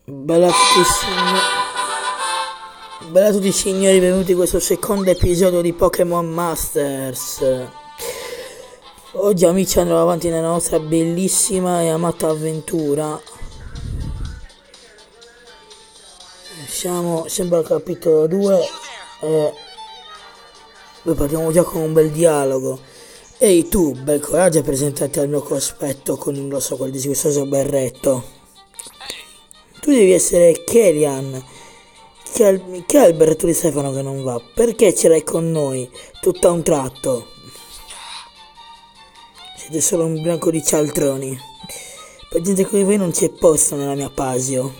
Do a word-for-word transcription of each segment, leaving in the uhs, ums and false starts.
Bella a tutti, signori, bella a tutti signori, benvenuti in questo secondo episodio di Pokémon Masters. Oggi amici andremo avanti nella nostra bellissima e amata avventura. Siamo sempre al capitolo due e noi partiamo già con un bel dialogo. Ehi tu, bel coraggio a presentarti al mio cospetto con indosso quel disgustoso berretto. Tu devi essere Kerian. Che, al- che è il berretto di Stefano che non va? Perché ce l'hai con noi? Tutto a un tratto. Siete solo un branco di cialtroni. Per gente come voi non c'è posto nella mia Pasio.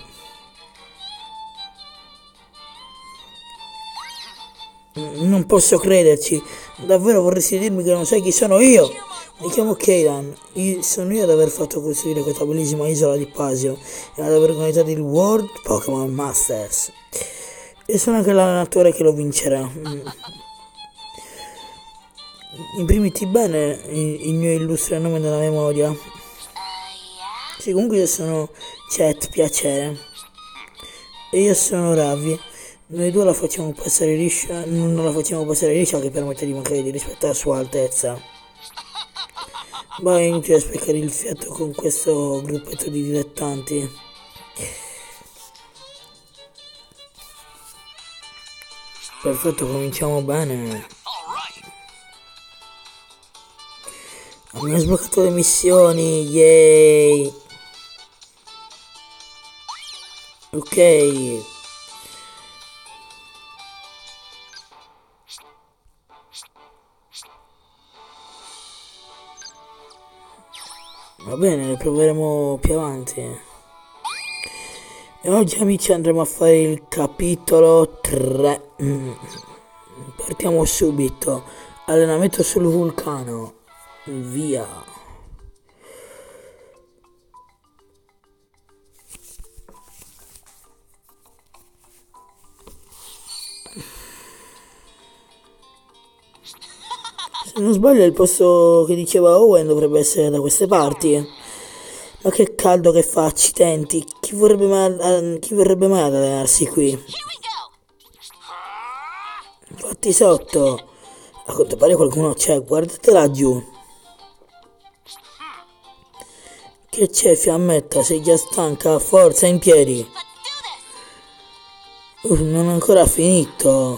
Mm, Non posso crederci. Davvero vorresti dirmi che non sai chi sono io? Mi chiamo Keiran. Io- sono io ad aver fatto costruire questa bellissima isola di Pasio e ad aver organizzato il World Pokémon Masters. E sono anche l'allenatore che lo vincerà. Mm. Imprimiti bene il, il mio illustre nome nella memoria. Sì, comunque io sono Chet, piacere. E io sono Ravi. Noi due la facciamo passare liscia, non la facciamo passare liscia che permette di mancare di rispetto alla sua altezza. Ma è inutile sprecare il fiato con questo gruppetto di dilettanti. Perfetto, cominciamo bene. Abbiamo sbloccato le missioni, yay! Ok, va bene, le proveremo più avanti. E oggi amici andremo a fare il capitolo tre. Mm. Partiamo subito. Allenamento sul vulcano. Via. Se non sbaglio il posto che diceva Owen dovrebbe essere da queste parti. Ma che caldo che fa, accidenti. Chi vorrebbe mai, chi vorrebbe mai ad allenarsi qui? Infatti sotto. A quanto pare qualcuno c'è, guardate laggiù. Che c'è, fiammetta? Sei già stanca? Forza, in piedi. Uh, non ho ancora finito.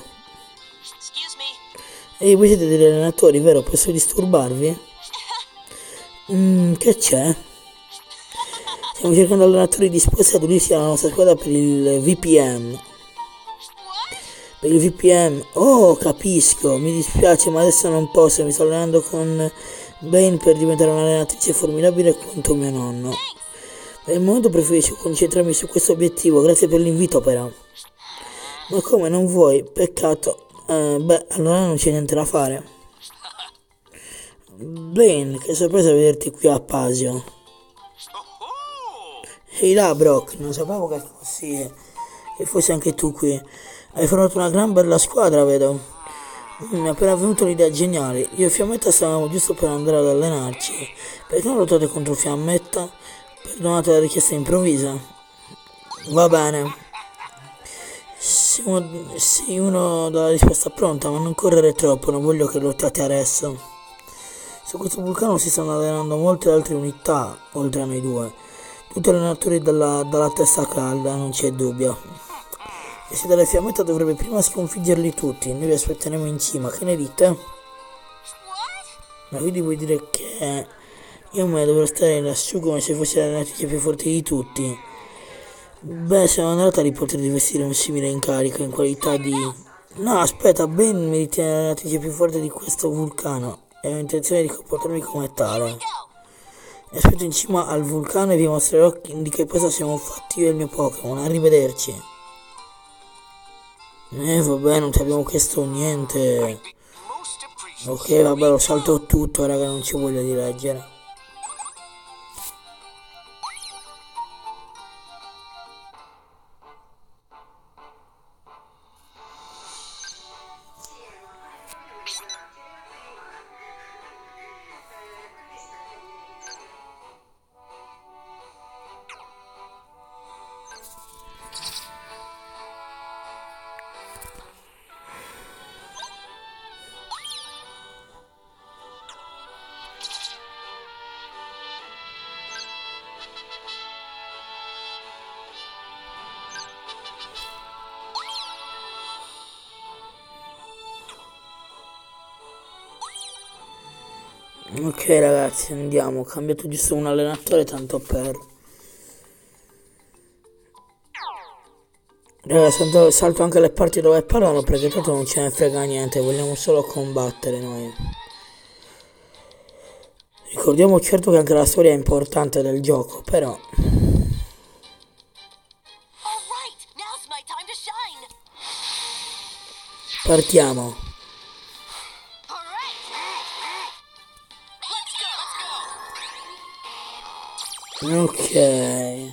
Ehi, voi siete degli allenatori, vero? Posso disturbarvi? Mm, che c'è? Stiamo cercando allenatori disposti ad unirsi alla nostra squadra per il V P M. Per il V P M? Oh, capisco. Mi dispiace, ma adesso non posso. Mi sto allenando con Bane per diventare un'allenatrice formidabile quanto mio nonno. Per il momento preferisco concentrarmi su questo obiettivo. Grazie per l'invito, però. Ma come non vuoi? Peccato. Eh, beh, allora non c'è niente da fare. Blaine, che sorpresa vederti qui a Pasio. Ehi là, Brock, non sapevo che fossi, che fossi anche tu qui. Hai formato una gran bella squadra, vedo. Mm, Mi è appena venuta un'idea geniale. Io e Fiammetta stavamo giusto per andare ad allenarci. Perché non lottate contro Fiammetta? Perdonate la richiesta improvvisa. Va bene. Se uno, se uno dà la risposta pronta, ma non correre troppo, non voglio che lottate adesso. Su questo vulcano si stanno allenando molte altre unità, oltre a noi due. Tutti allenatori dalla, dalla testa calda, non c'è dubbio. E se dalle fiammette dovrebbe prima sconfiggerli tutti, noi vi aspetteremo in cima, che ne dite? Ma quindi vuoi dire che io me dovrò stare lassù come se fossi l'allenatrice più forte di tutti? Beh, sono onorata di poter rivestire un simile incarico in qualità di... No, aspetta, Ben mi ritiene l'allenatrice più forte di questo vulcano e ho intenzione di comportarmi come tale. Mi aspetto in cima al vulcano e vi mostrerò di che cosa siamo fatti io e il mio Pokémon. Arrivederci. Eh, vabbè, non ti abbiamo chiesto niente. Ok, vabbè, lo salto tutto, raga, non ci voglio di leggere. Ok ragazzi, andiamo, ho cambiato giusto un allenatore tanto per... Ragazzi, salto, salto anche le parti dove parlano perché tanto non ce ne frega niente, vogliamo solo combattere noi. Ricordiamo certo che anche la storia è importante del gioco, però... Partiamo. Ok.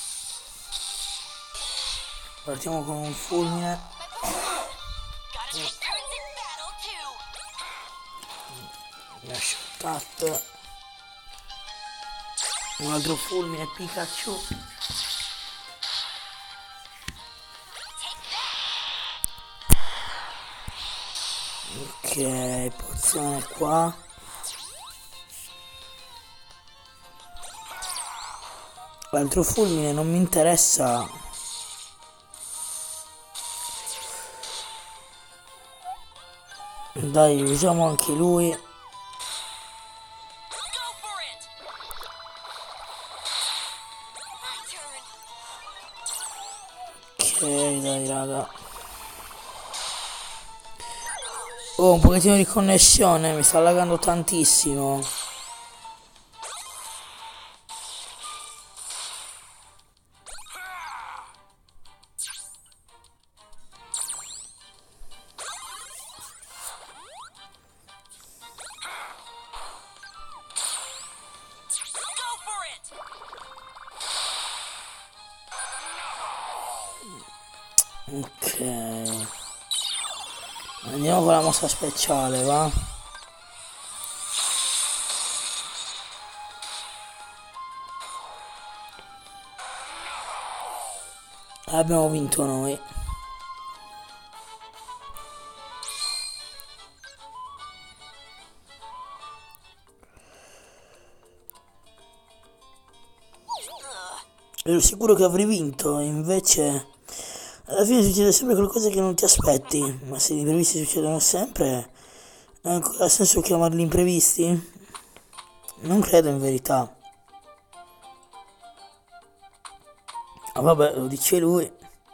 Partiamo con un fulmine. Lascio tat. Un altro fulmine Pikachu. Ok, pozione qua. L'altro fulmine non mi interessa. Dai, usiamo anche lui. Ok, dai raga. Oh, un pochettino di connessione, mi sta laggando tantissimo. Ok. Andiamo con la mossa speciale, va? Abbiamo vinto noi. Ero sicuro che avrei vinto, invece alla fine succede sempre qualcosa che non ti aspetti, ma se gli imprevisti succedono sempre, ha senso chiamarli imprevisti? Non credo in verità. Ah vabbè, lo dice lui.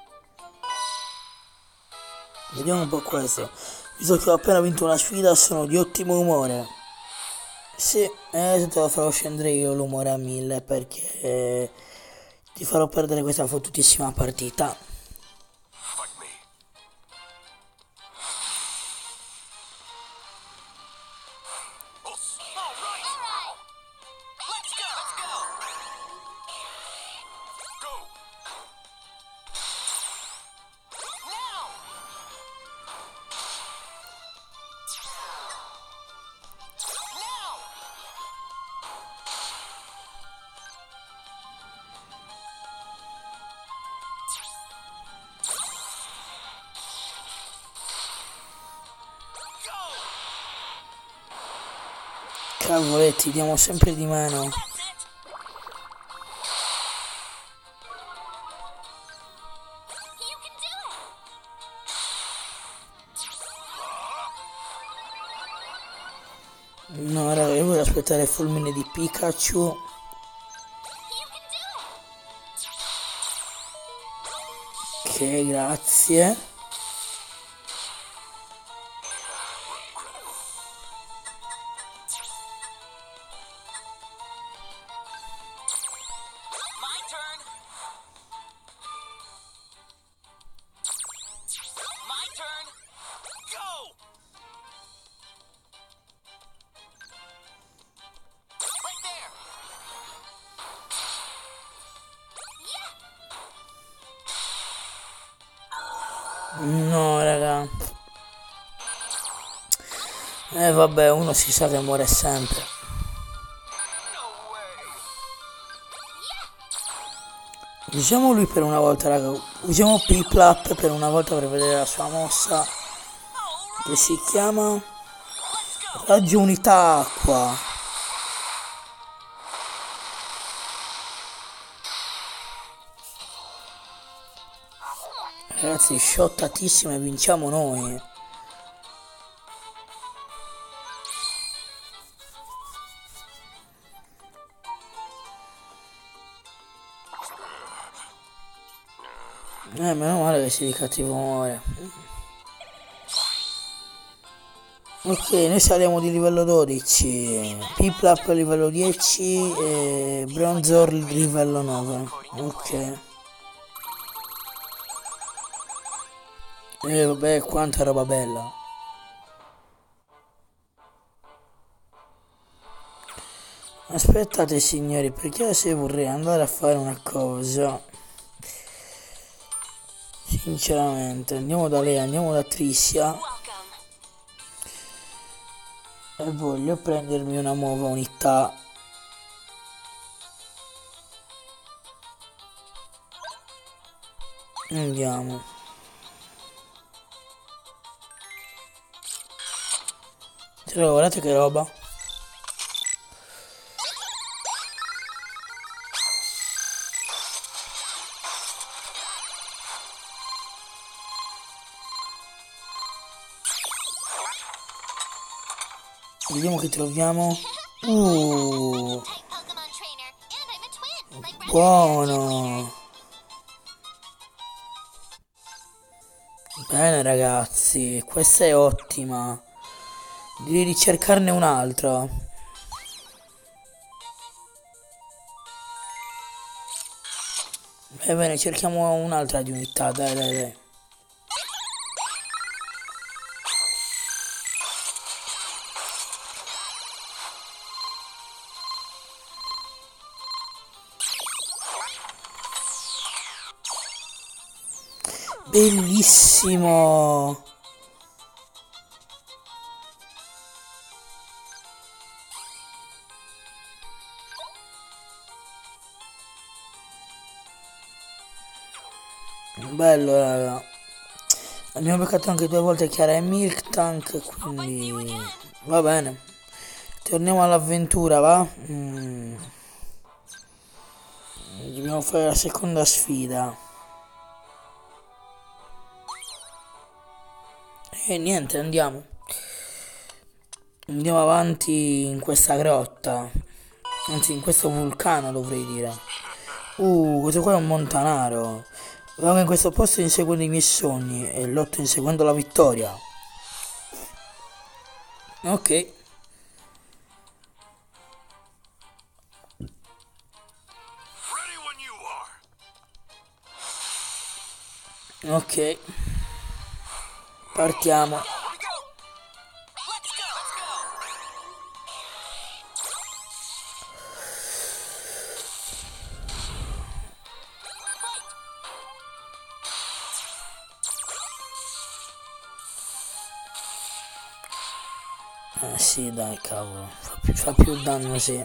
Vediamo un po' questo. Visto che ho appena vinto una sfida, sono di ottimo umore. Sì, eh, te lo farò scendere io l'umore a mille perché eh, ti farò perdere questa fottutissima partita. Cavoletti, diamo sempre di meno. No, raga, io voglio aspettare il fulmine di Pikachu. Ok, grazie. No, raga. Eh vabbè, uno si sa che muore sempre. Usiamo lui per una volta, raga. Usiamo Piplup per una volta per vedere la sua mossa. Che si chiama Raggio Unità Acqua. Ragazzi, shottatissimo e vinciamo noi. Eh, meno male che sei di cattivo umore. Ok, noi saliamo di livello dodici, Piplap livello dieci e Bronzor livello nove. Ok. E vabbè, quanta roba bella. Aspettate signori, perché se vorrei andare a fare una cosa. Sinceramente, andiamo da lei, andiamo da Tricia. E voglio prendermi una nuova unità. Andiamo. Cioè, guardate che roba. Vediamo che troviamo. Uh, buono. Bene ragazzi, questa è ottima. Devi ricercarne un'altra. Va bene, cerchiamo un'altra di unità, dai dai dai. Bellissimo. Bello raga. Abbiamo beccato anche due volte Chiara e Milk Tank, quindi va bene. Torniamo all'avventura, va? Mm. Dobbiamo fare la seconda sfida. E niente, andiamo. Andiamo avanti in questa grotta. Anzi, in questo vulcano dovrei dire. Uh, questo qua è un montanaro. Vengo in questo posto inseguendo i miei sogni e lotto inseguendo la vittoria. Ok. Ok. Partiamo. Eh sì, dai, cavolo. Fa più, fa più danno, sì.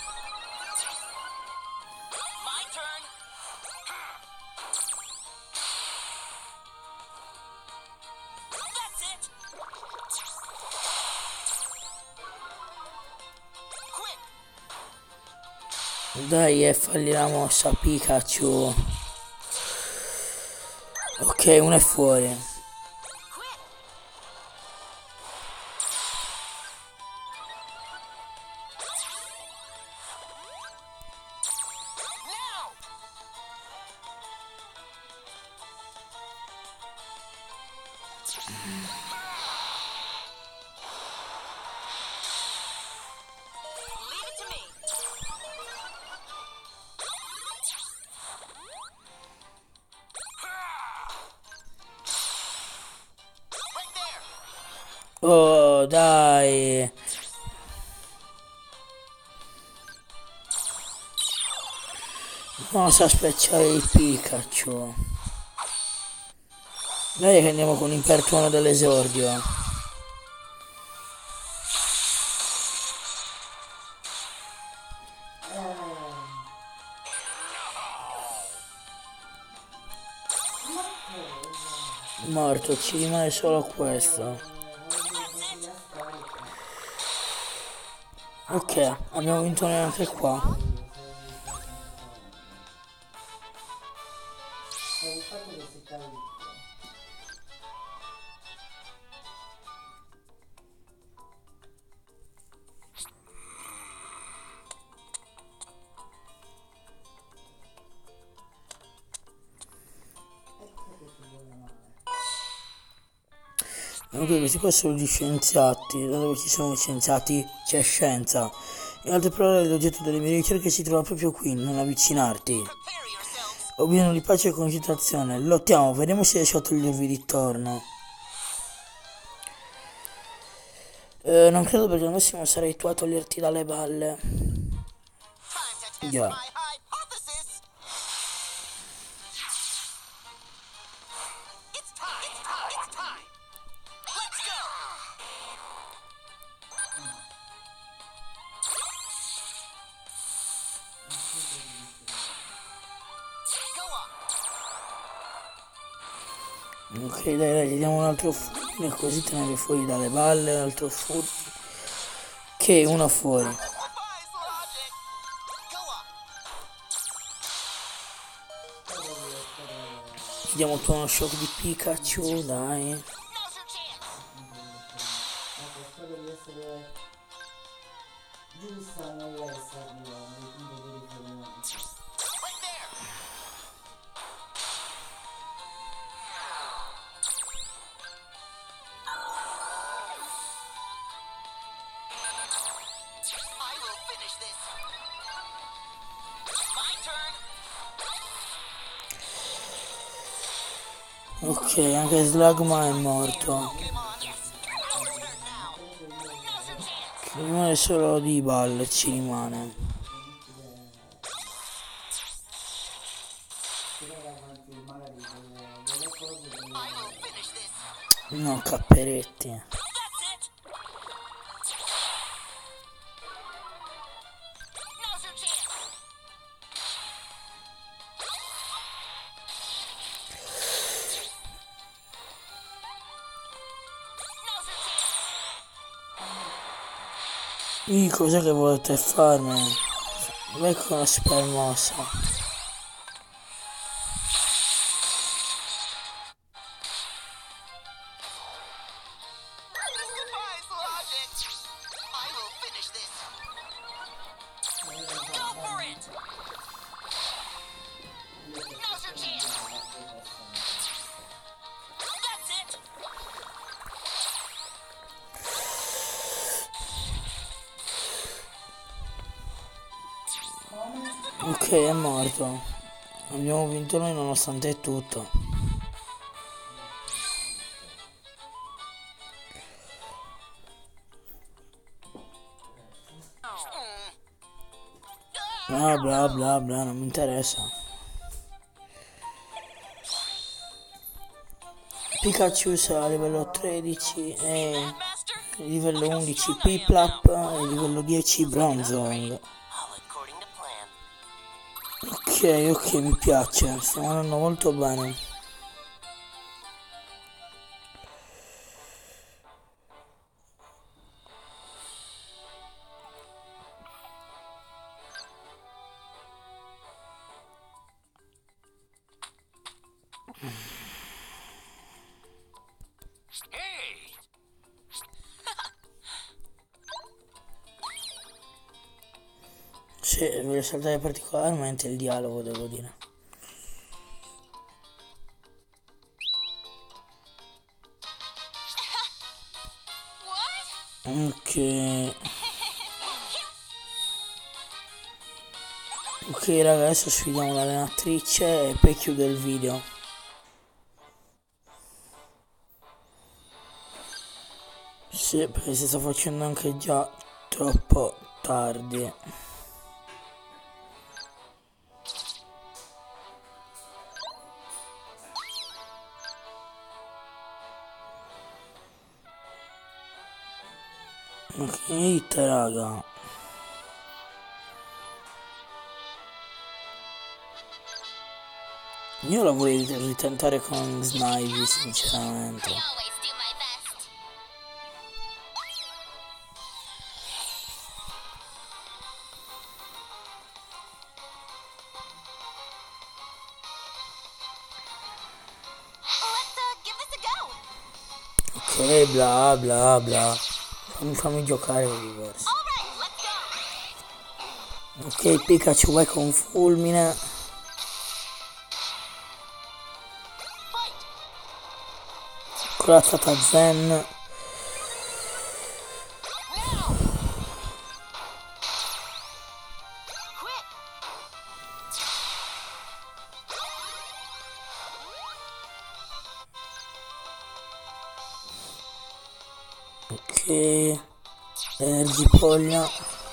Dai, e falli la mossa, Pikachu. Ok, uno è fuori. Oh, dai. Mossa speciale di Pikachu. Dai che andiamo con l'impertuono dell'esordio. Morto, ci rimane solo questo. Ok, abbiamo vinto neanche qua. Anche questi qua sono gli scienziati, da dove ci sono gli scienziati c'è scienza. In altre parole, l'oggetto delle mie ricerche si trova proprio qui, non avvicinarti. Ho bisogno di pace e concentrazione. Lottiamo, vediamo se riesco a togliervi di torno. Eh, non credo, perché al massimo sarei tu a toglierti dalle balle. Già. Ok, dai, dai, gli diamo un altro fulmine, così tenere fuori dalle balle, un altro fulmine. Ok, una fuori. Gli diamo tu uno shock di Pikachu, dai. Ok, anche Slugma è morto. Ci rimane solo di balle, ci rimane. No, Capperetti. Ih, cos'è che volete farmi? Vai con la super mossa. Ok, è morto. Abbiamo vinto noi nonostante tutto. Bla bla bla bla, non mi interessa. Pikachu sarà a livello tredici e livello undici Piplup e livello dieci Bronzong. Ok, ok, mi piace, stiamo andando molto bene. Sì, voglio saltare particolarmente il dialogo, devo dire. Ok. Ok raga, adesso sfidiamo l'allenatrice e poi chiudo il video. Sì, perché si sta facendo anche già troppo tardi. Ok, raga. Io la volevo ritentare con Snivy, sinceramente. Ok, bla bla bla. Fammi, fammi giocare diverso. Ok, Pikachu vai con fulmine. corazzata zen. Ok, energy poglia.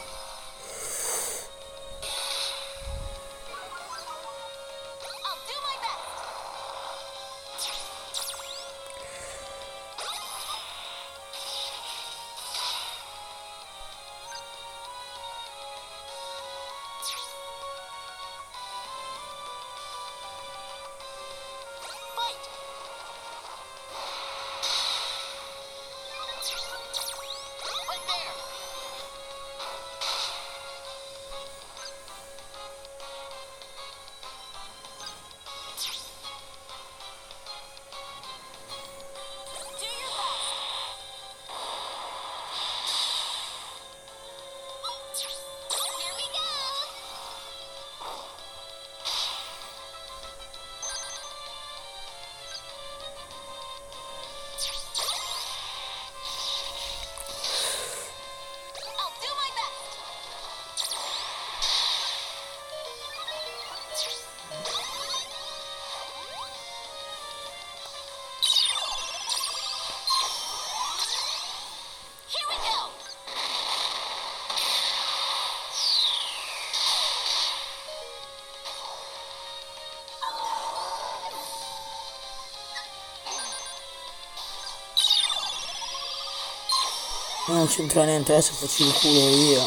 Non c'entra niente, adesso faccio il culo io.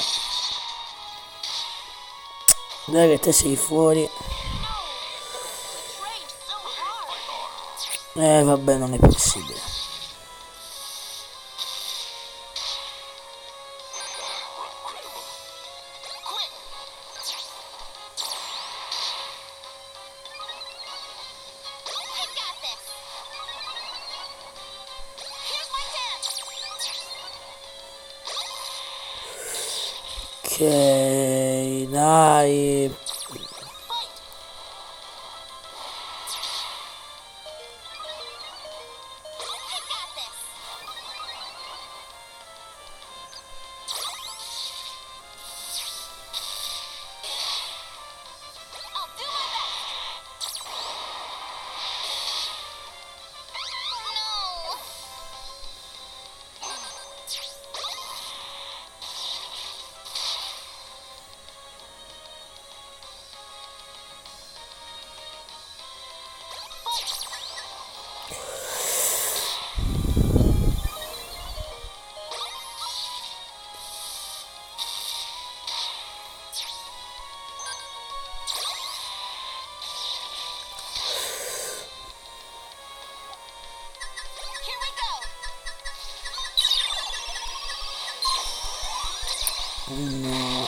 Dai che te sei fuori. Eh vabbè, non è possibile. Ok, dai. No.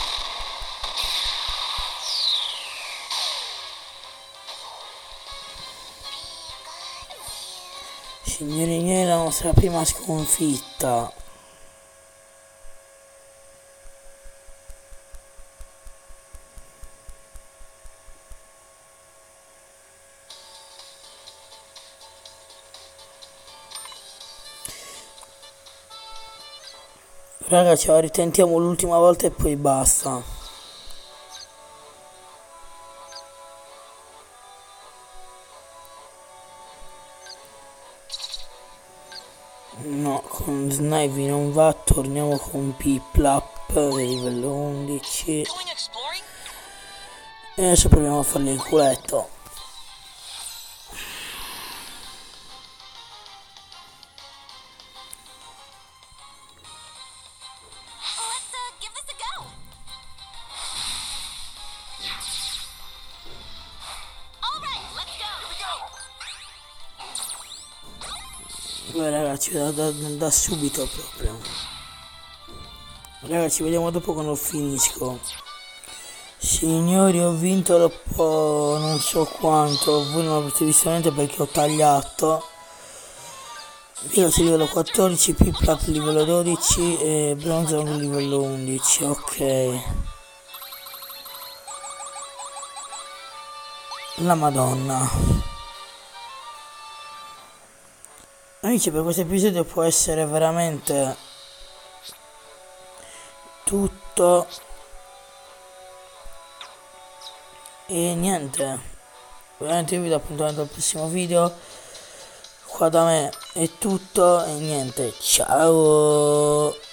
Signori miei, la nostra prima sconfitta. Raga, ce la ritentiamo l'ultima volta e poi basta. No, con Snivy non va, torniamo con Piplup del livello undici. E adesso proviamo a fargli il culetto. Beh ragazzi, da, da, da subito proprio. Ragazzi, vediamo dopo quando finisco. Signori, ho vinto dopo non so quanto. Voi non l'avete visto niente perché ho tagliato. Virus livello quattordici, Piplup livello dodici e Bronzong livello undici. Ok. La Madonna. Amici, per questo episodio può essere veramente tutto e niente. Veramente io vi do appuntamento al prossimo video. Qua da me è tutto e niente. Ciao.